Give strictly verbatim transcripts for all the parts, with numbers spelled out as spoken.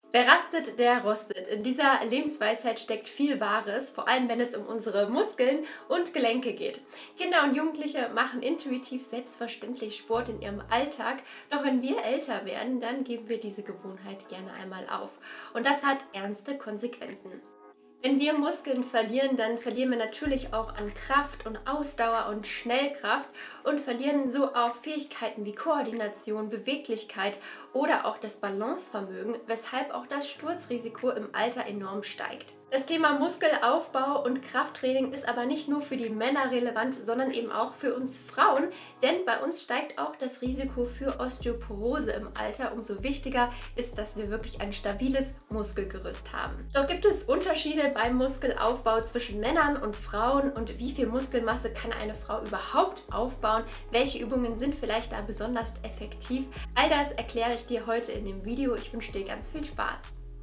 Wer rastet, der rostet. In dieser Lebensweisheit steckt viel Wahres, vor allem wenn es um unsere Muskeln und Gelenke geht. Kinder und Jugendliche machen intuitiv selbstverständlich Sport in ihrem Alltag, doch wenn wir älter werden, dann geben wir diese Gewohnheit gerne einmal auf. Und das hat ernste Konsequenzen. Wenn wir Muskeln verlieren, dann verlieren wir natürlich auch an Kraft und Ausdauer und Schnellkraft und verlieren so auch Fähigkeiten wie Koordination, Beweglichkeit oder auch das Balancevermögen, weshalb auch das Sturzrisiko im Alter enorm steigt. Das Thema Muskelaufbau und Krafttraining ist aber nicht nur für die Männer relevant, sondern eben auch für uns Frauen, denn bei uns steigt auch das Risiko für Osteoporose im Alter. Umso wichtiger ist, dass wir wirklich ein stabiles Muskelgerüst haben. Doch gibt es Unterschiede beim Muskelaufbau zwischen Männern und Frauen und wie viel Muskelmasse kann eine Frau überhaupt aufbauen? Welche Übungen sind vielleicht da besonders effektiv? All das erkläre ich dir heute in dem Video. Ich wünsche dir ganz viel Spaß.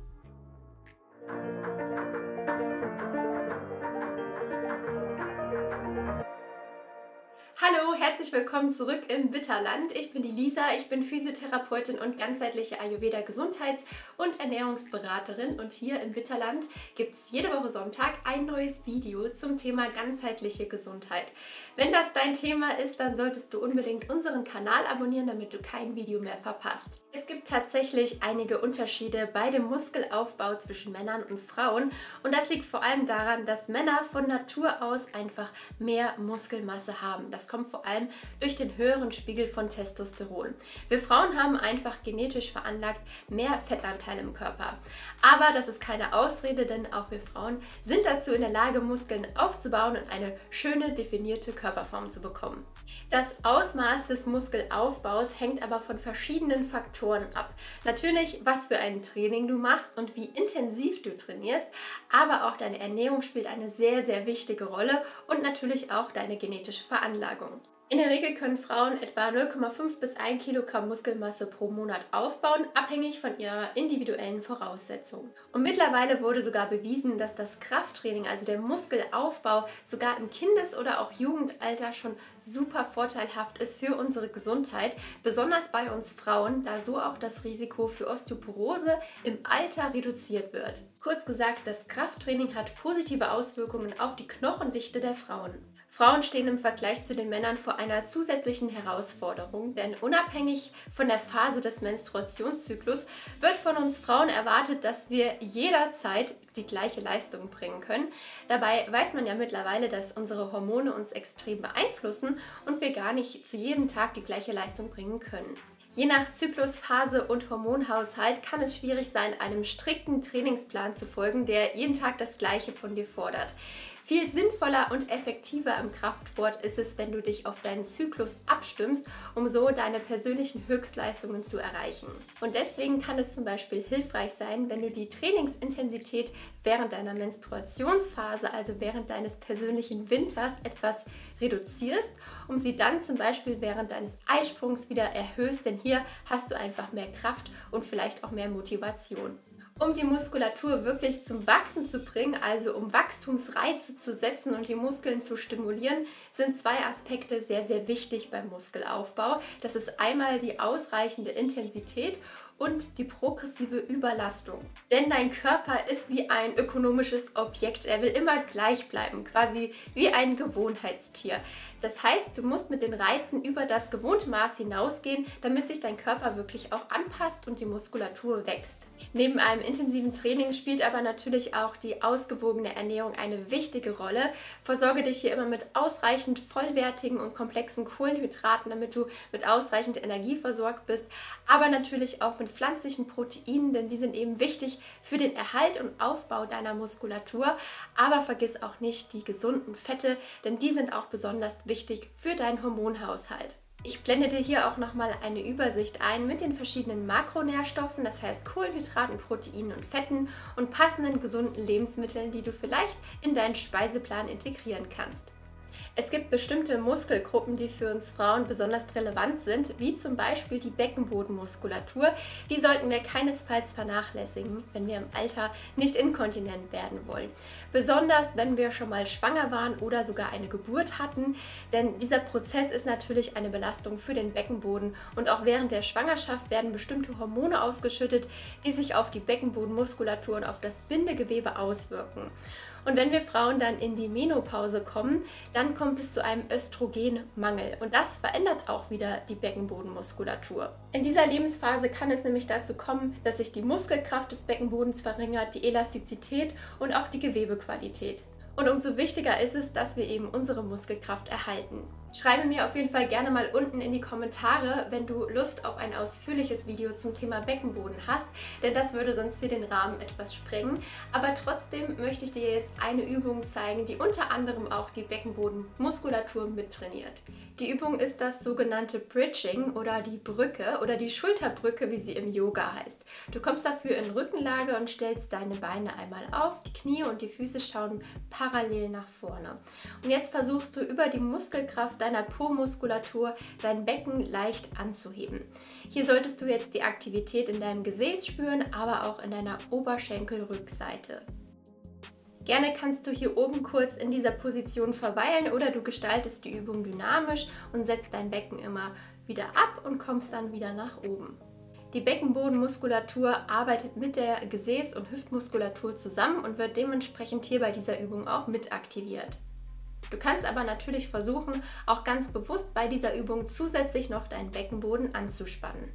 Hallo, herzlich willkommen zurück im Bitterland. Ich bin die Lisa, ich bin Physiotherapeutin und ganzheitliche Ayurveda-Gesundheits- und Ernährungsberaterin und hier im Bitterland gibt es jede Woche Sonntag ein neues Video zum Thema ganzheitliche Gesundheit. Wenn das dein Thema ist, dann solltest du unbedingt unseren Kanal abonnieren, damit du kein Video mehr verpasst. Es gibt tatsächlich einige Unterschiede bei dem Muskelaufbau zwischen Männern und Frauen und das liegt vor allem daran, dass Männer von Natur aus einfach mehr Muskelmasse haben. Das kommt vor allem durch den höheren Spiegel von Testosteron. Wir Frauen haben einfach genetisch veranlagt mehr Fettanteil im Körper. Aber das ist keine Ausrede, denn auch wir Frauen sind dazu in der Lage, Muskeln aufzubauen und eine schöne, definierte Körperform zu bekommen. Das Ausmaß des Muskelaufbaus hängt aber von verschiedenen Faktoren ab. Natürlich, was für ein Training du machst und wie intensiv du trainierst, aber auch deine Ernährung spielt eine sehr, sehr wichtige Rolle und natürlich auch deine genetische Veranlagung. In der Regel können Frauen etwa null Komma fünf bis ein Kilogramm Muskelmasse pro Monat aufbauen, abhängig von ihrer individuellen Voraussetzung. Und mittlerweile wurde sogar bewiesen, dass das Krafttraining, also der Muskelaufbau, sogar im Kindes- oder auch Jugendalter schon super vorteilhaft ist für unsere Gesundheit, besonders bei uns Frauen, da so auch das Risiko für Osteoporose im Alter reduziert wird. Kurz gesagt, das Krafttraining hat positive Auswirkungen auf die Knochendichte der Frauen. Frauen stehen im Vergleich zu den Männern vor einer zusätzlichen Herausforderung, denn unabhängig von der Phase des Menstruationszyklus wird von uns Frauen erwartet, dass wir jederzeit die gleiche Leistung bringen können. Dabei weiß man ja mittlerweile, dass unsere Hormone uns extrem beeinflussen und wir gar nicht zu jedem Tag die gleiche Leistung bringen können. Je nach Zyklusphase und Hormonhaushalt kann es schwierig sein, einem strikten Trainingsplan zu folgen, der jeden Tag das Gleiche von dir fordert. Viel sinnvoller und effektiver im Kraftsport ist es, wenn du dich auf deinen Zyklus abstimmst, um so deine persönlichen Höchstleistungen zu erreichen. Und deswegen kann es zum Beispiel hilfreich sein, wenn du die Trainingsintensität während deiner Menstruationsphase, also während deines persönlichen Winters, etwas reduzierst, um sie dann zum Beispiel während deines Eisprungs wieder erhöhst, denn hier hast du einfach mehr Kraft und vielleicht auch mehr Motivation. Um die Muskulatur wirklich zum Wachsen zu bringen, also um Wachstumsreize zu setzen und die Muskeln zu stimulieren, sind zwei Aspekte sehr, sehr wichtig beim Muskelaufbau. Das ist einmal die ausreichende Intensität und die progressive Überlastung. Denn dein Körper ist wie ein ökonomisches Objekt. Er will immer gleich bleiben, quasi wie ein Gewohnheitstier. Das heißt, du musst mit den Reizen über das gewohnte Maß hinausgehen, damit sich dein Körper wirklich auch anpasst und die Muskulatur wächst. Neben einem intensiven Training spielt aber natürlich auch die ausgewogene Ernährung eine wichtige Rolle. Versorge dich hier immer mit ausreichend vollwertigen und komplexen Kohlenhydraten, damit du mit ausreichend Energie versorgt bist, aber natürlich auch mit pflanzlichen Proteinen, denn die sind eben wichtig für den Erhalt und Aufbau deiner Muskulatur. Aber vergiss auch nicht die gesunden Fette, denn die sind auch besonders wichtig für deinen Hormonhaushalt. Ich blende dir hier auch nochmal eine Übersicht ein mit den verschiedenen Makronährstoffen, das heißt Kohlenhydraten, Proteinen und Fetten und passenden gesunden Lebensmitteln, die du vielleicht in deinen Speiseplan integrieren kannst. Es gibt bestimmte Muskelgruppen, die für uns Frauen besonders relevant sind, wie zum Beispiel die Beckenbodenmuskulatur. Die sollten wir keinesfalls vernachlässigen, wenn wir im Alter nicht inkontinent werden wollen. Besonders, wenn wir schon mal schwanger waren oder sogar eine Geburt hatten, denn dieser Prozess ist natürlich eine Belastung für den Beckenboden und auch während der Schwangerschaft werden bestimmte Hormone ausgeschüttet, die sich auf die Beckenbodenmuskulatur und auf das Bindegewebe auswirken. Und wenn wir Frauen dann in die Menopause kommen, dann kommt es zu einem Östrogenmangel und das verändert auch wieder die Beckenbodenmuskulatur. In dieser Lebensphase kann es nämlich dazu kommen, dass sich die Muskelkraft des Beckenbodens verringert, die Elastizität und auch die Gewebequalität. Und umso wichtiger ist es, dass wir eben unsere Muskelkraft erhalten. Schreibe mir auf jeden Fall gerne mal unten in die Kommentare, wenn du Lust auf ein ausführliches Video zum Thema Beckenboden hast, denn das würde sonst hier den Rahmen etwas sprengen. Aber trotzdem möchte ich dir jetzt eine Übung zeigen, die unter anderem auch die Beckenbodenmuskulatur mittrainiert. Die Übung ist das sogenannte Bridging oder die Brücke oder die Schulterbrücke, wie sie im Yoga heißt. Du kommst dafür in Rückenlage und stellst deine Beine einmal auf, die Knie und die Füße schauen parallel nach vorne. Und jetzt versuchst du über die Muskelkraft deiner Po-Muskulatur dein Becken leicht anzuheben. Hier solltest du jetzt die Aktivität in deinem Gesäß spüren, aber auch in deiner Oberschenkelrückseite. Gerne kannst du hier oben kurz in dieser Position verweilen oder du gestaltest die Übung dynamisch und setzt dein Becken immer wieder ab und kommst dann wieder nach oben. Die Beckenbodenmuskulatur arbeitet mit der Gesäß- und Hüftmuskulatur zusammen und wird dementsprechend hier bei dieser Übung auch mit aktiviert. Du kannst aber natürlich versuchen, auch ganz bewusst bei dieser Übung zusätzlich noch deinen Beckenboden anzuspannen.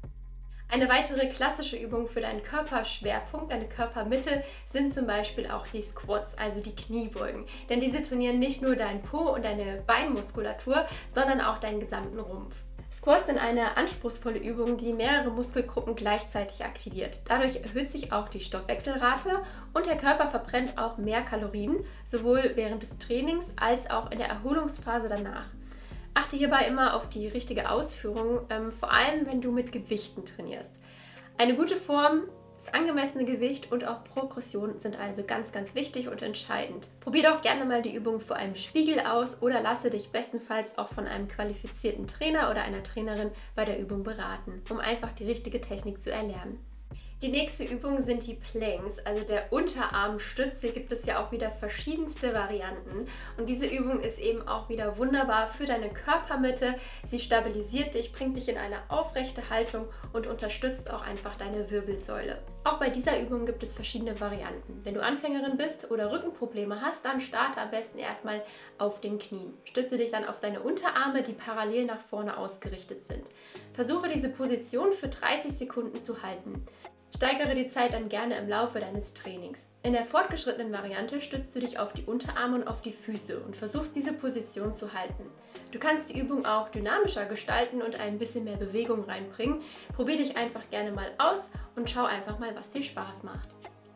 Eine weitere klassische Übung für deinen Körperschwerpunkt, deine Körpermitte, sind zum Beispiel auch die Squats, also die Kniebeugen. Denn diese trainieren nicht nur deinen Po und deine Beinmuskulatur, sondern auch deinen gesamten Rumpf. Squats sind eine anspruchsvolle Übung, die mehrere Muskelgruppen gleichzeitig aktiviert. Dadurch erhöht sich auch die Stoffwechselrate und der Körper verbrennt auch mehr Kalorien, sowohl während des Trainings als auch in der Erholungsphase danach. Achte hierbei immer auf die richtige Ausführung, ähm, vor allem wenn du mit Gewichten trainierst. Eine gute Form, das angemessene Gewicht und auch Progression sind also ganz, ganz wichtig und entscheidend. Probier doch gerne mal die Übung vor einem Spiegel aus oder lasse dich bestenfalls auch von einem qualifizierten Trainer oder einer Trainerin bei der Übung beraten, um einfach die richtige Technik zu erlernen. Die nächste Übung sind die Planks, also der Unterarmstütze. Gibt es ja auch wieder verschiedenste Varianten und diese Übung ist eben auch wieder wunderbar für deine Körpermitte. Sie stabilisiert dich, bringt dich in eine aufrechte Haltung und unterstützt auch einfach deine Wirbelsäule. Auch bei dieser Übung gibt es verschiedene Varianten. Wenn du Anfängerin bist oder Rückenprobleme hast, dann starte am besten erstmal auf den Knien. Stütze dich dann auf deine Unterarme, die parallel nach vorne ausgerichtet sind. Versuche diese Position für dreißig Sekunden zu halten. Steigere die Zeit dann gerne im Laufe deines Trainings. In der fortgeschrittenen Variante stützt du dich auf die Unterarme und auf die Füße und versuchst diese Position zu halten. Du kannst die Übung auch dynamischer gestalten und ein bisschen mehr Bewegung reinbringen. Probier dich einfach gerne mal aus und schau einfach mal, was dir Spaß macht.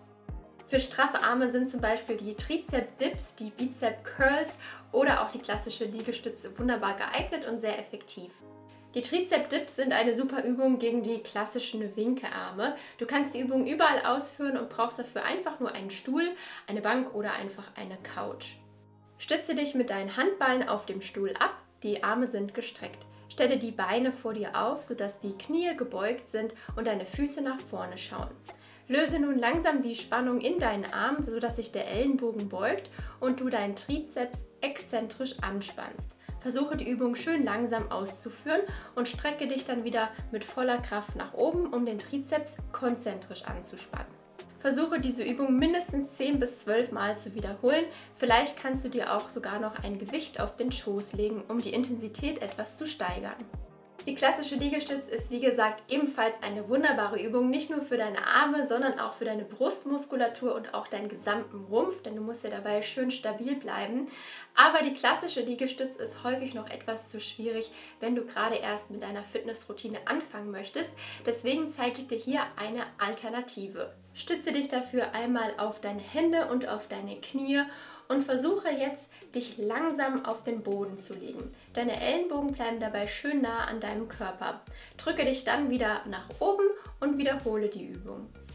Für straffe Arme sind zum Beispiel die Trizep-Dips, die Bizep-Curls oder auch die klassische Liegestütze wunderbar geeignet und sehr effektiv. Die Trizep-Dips sind eine super Übung gegen die klassischen Winkearme. Du kannst die Übung überall ausführen und brauchst dafür einfach nur einen Stuhl, eine Bank oder einfach eine Couch. Stütze dich mit deinen Handballen auf dem Stuhl ab, die Arme sind gestreckt. Stelle die Beine vor dir auf, sodass die Knie gebeugt sind und deine Füße nach vorne schauen. Löse nun langsam die Spannung in deinen Armen, sodass sich der Ellenbogen beugt und du deinen Trizeps exzentrisch anspannst. Versuche die Übung schön langsam auszuführen und strecke dich dann wieder mit voller Kraft nach oben, um den Trizeps konzentrisch anzuspannen. Versuche diese Übung mindestens zehn bis zwölf Mal zu wiederholen. Vielleicht kannst du dir auch sogar noch ein Gewicht auf den Schoß legen, um die Intensität etwas zu steigern. Die klassische Liegestütz ist wie gesagt ebenfalls eine wunderbare Übung, nicht nur für deine Arme, sondern auch für deine Brustmuskulatur und auch deinen gesamten Rumpf, denn du musst ja dabei schön stabil bleiben. Aber die klassische Liegestütz ist häufig noch etwas zu schwierig, wenn du gerade erst mit deiner Fitnessroutine anfangen möchtest. Deswegen zeige ich dir hier eine Alternative. Stütze dich dafür einmal auf deine Hände und auf deine Knie und versuche jetzt, dich langsam auf den Boden zu legen. Deine Ellenbogen bleiben dabei schön nah an deinem Körper. Drücke dich dann wieder nach oben und wiederhole die Übung.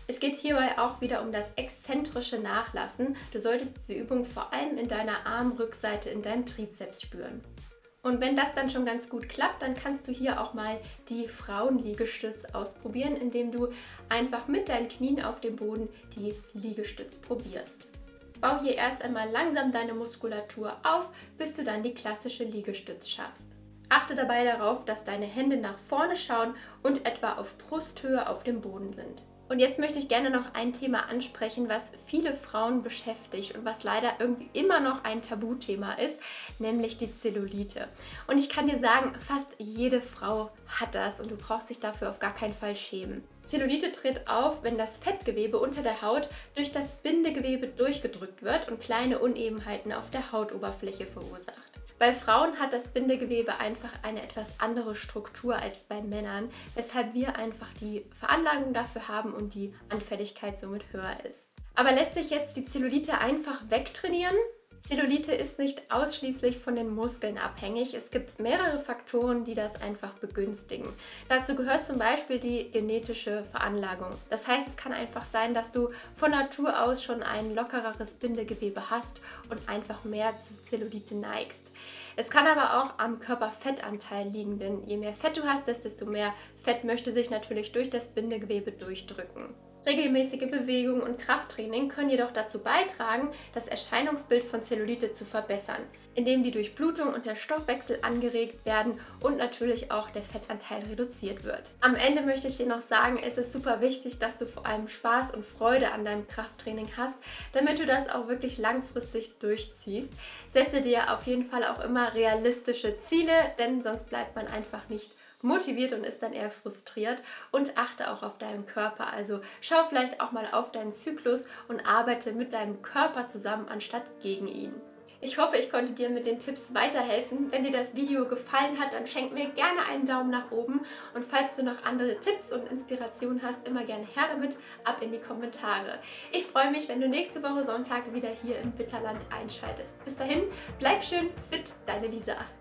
Es geht hierbei auch wieder um das exzentrische Nachlassen. Du solltest diese Übung vor allem in deiner Armrückseite, in deinem Trizeps spüren. Und wenn das dann schon ganz gut klappt, dann kannst du hier auch mal die Frauenliegestütz ausprobieren, indem du einfach mit deinen Knien auf dem Boden die Liegestütz probierst. Bau hier erst einmal langsam deine Muskulatur auf, bis du dann die klassische Liegestütz schaffst. Achte dabei darauf, dass deine Hände nach vorne schauen und etwa auf Brusthöhe auf dem Boden sind. Und jetzt möchte ich gerne noch ein Thema ansprechen, was viele Frauen beschäftigt und was leider irgendwie immer noch ein Tabuthema ist, nämlich die Zellulite. Und ich kann dir sagen, fast jede Frau hat das und du brauchst dich dafür auf gar keinen Fall schämen. Zellulite tritt auf, wenn das Fettgewebe unter der Haut durch das Bindegewebe durchgedrückt wird und kleine Unebenheiten auf der Hautoberfläche verursacht. Bei Frauen hat das Bindegewebe einfach eine etwas andere Struktur als bei Männern, weshalb wir einfach die Veranlagung dafür haben und die Anfälligkeit somit höher ist. Aber lässt sich jetzt die Zellulite einfach wegtrainieren? Zellulite ist nicht ausschließlich von den Muskeln abhängig. Es gibt mehrere Faktoren, die das einfach begünstigen. Dazu gehört zum Beispiel die genetische Veranlagung. Das heißt, es kann einfach sein, dass du von Natur aus schon ein lockereres Bindegewebe hast und einfach mehr zu Zellulite neigst. Es kann aber auch am Körperfettanteil liegen, denn je mehr Fett du hast, desto mehr Fett möchte sich natürlich durch das Bindegewebe durchdrücken. Regelmäßige Bewegung und Krafttraining können jedoch dazu beitragen, das Erscheinungsbild von Zellulite zu verbessern, indem die Durchblutung und der Stoffwechsel angeregt werden und natürlich auch der Fettanteil reduziert wird. Am Ende möchte ich dir noch sagen, es ist super wichtig, dass du vor allem Spaß und Freude an deinem Krafttraining hast, damit du das auch wirklich langfristig durchziehst. Setze dir auf jeden Fall auch immer realistische Ziele, denn sonst bleibt man einfach nicht motiviert und ist dann eher frustriert, und achte auch auf deinen Körper. Also schau vielleicht auch mal auf deinen Zyklus und arbeite mit deinem Körper zusammen anstatt gegen ihn. Ich hoffe, ich konnte dir mit den Tipps weiterhelfen. Wenn dir das Video gefallen hat, dann schenk mir gerne einen Daumen nach oben, und falls du noch andere Tipps und Inspirationen hast, immer gerne her damit, ab in die Kommentare. Ich freue mich, wenn du nächste Woche Sonntag wieder hier im Bitterland einschaltest. Bis dahin, bleib schön fit, deine Lisa.